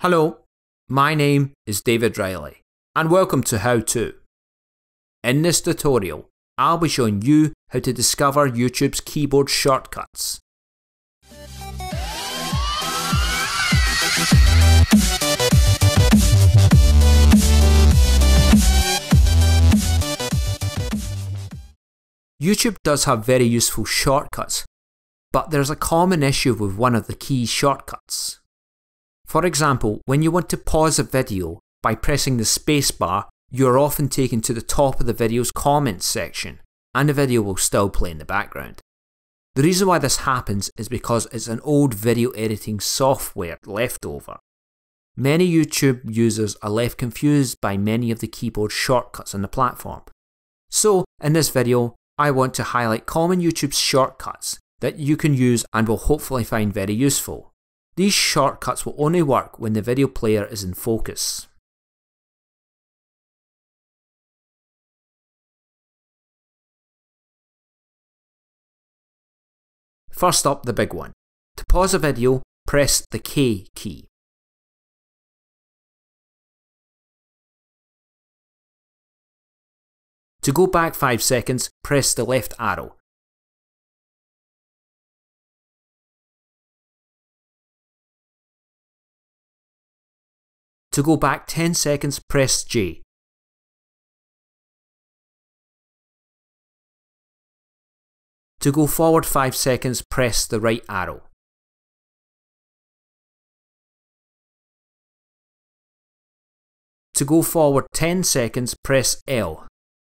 Hello, my name is David Reilly and welcome to How To. In this tutorial, I'll be showing you how to discover YouTube's keyboard shortcuts. YouTube does have very useful shortcuts, but there's a common issue with one of the key shortcuts. For example, when you want to pause a video by pressing the spacebar, you are often taken to the top of the video's comments section, and the video will still play in the background. The reason why this happens is because it's an old video editing software leftover. Many YouTube users are left confused by many of the keyboard shortcuts on the platform. So, in this video, I want to highlight common YouTube shortcuts that you can use and will hopefully find very useful. These shortcuts will only work when the video player is in focus. First up, the big one. To pause a video, press the K key. To go back 5 seconds, press the left arrow. To go back 10 seconds, press J. To go forward 5 seconds, press the right arrow. To go forward 10 seconds, press L.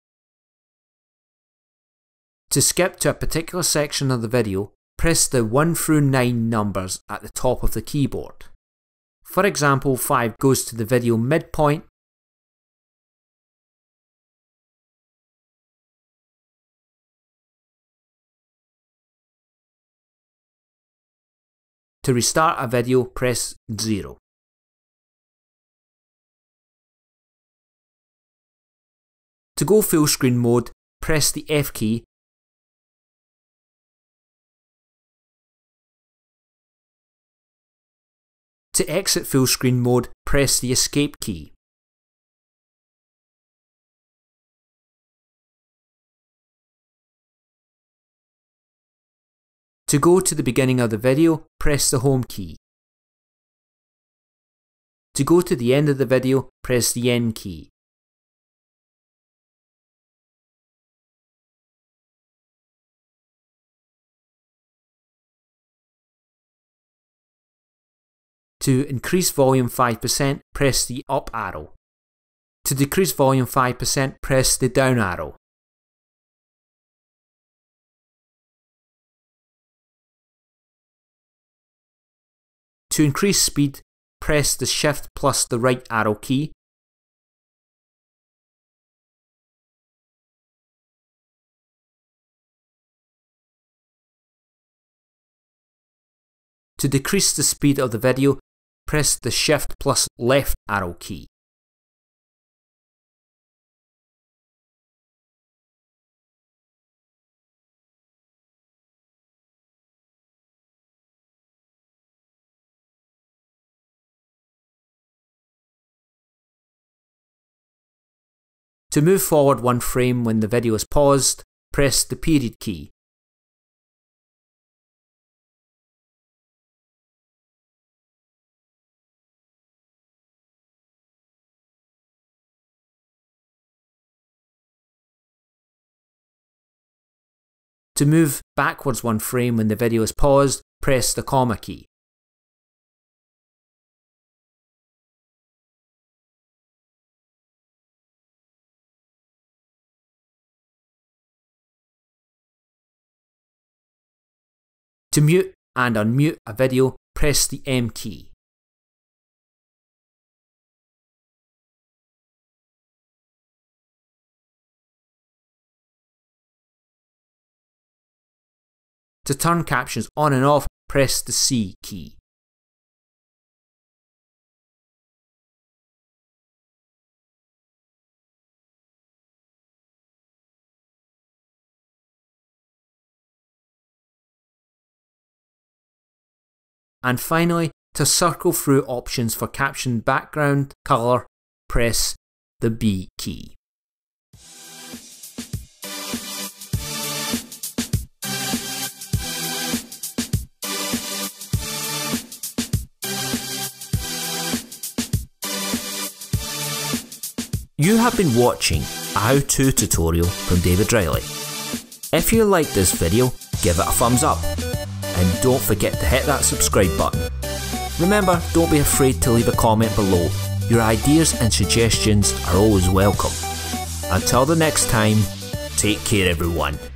To skip to a particular section of the video, press the 1 through 9 numbers at the top of the keyboard. For example, 5 goes to the video midpoint, to restart a video, press 0. To go full screen mode, press the F key. To exit full screen mode, press the Escape key. To go to the beginning of the video, press the Home key. To go to the end of the video, press the End key. To increase volume 5%, press the up arrow. To decrease volume 5%, press the down arrow. To increase speed, press the Shift plus the right arrow key. To decrease the speed of the video, press the Shift plus left arrow key. To move forward 1 frame when the video is paused, press the period key. To move backwards 1 frame when the video is paused, press the comma key. To mute and unmute a video, press the M key. To turn captions on and off, press the C key. And finally, To circle through options for caption background colour, press the B key. You have been watching a how-to tutorial from David Reilly. If you liked this video, give it a thumbs up. And don't forget to hit that subscribe button. Remember, don't be afraid to leave a comment below. Your ideas and suggestions are always welcome. Until the next time, take care everyone.